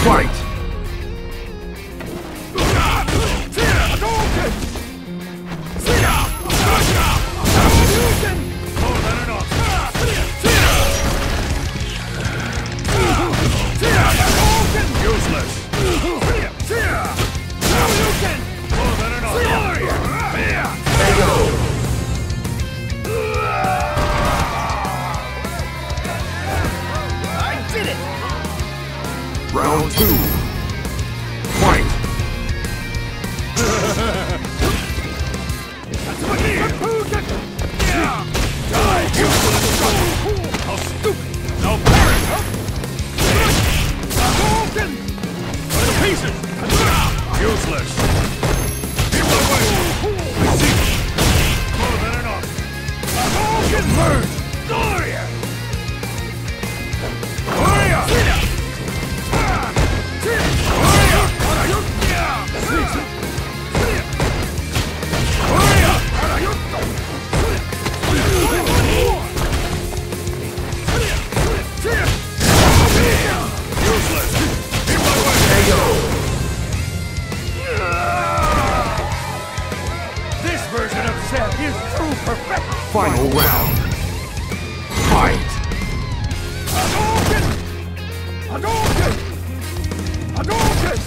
Fight! Round 2. Fight! Die, useless! How stupid! No parry! Go to pieces! Useless! Keep away! I see! More than enough! Merge! Gloria! Gloria! This version of Seth is true perfection! Final round. Fight! Hadouken! Hadouken! Hadouken!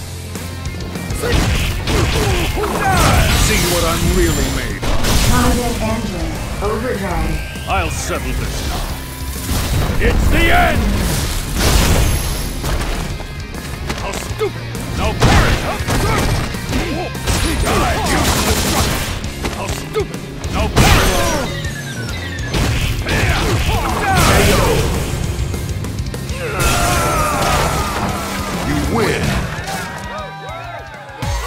See what I'm really made of. Combat engine overdrive. I'll settle this now. It's the end! How stupid! No parry! Die, useless! How stupid! No parry! You win!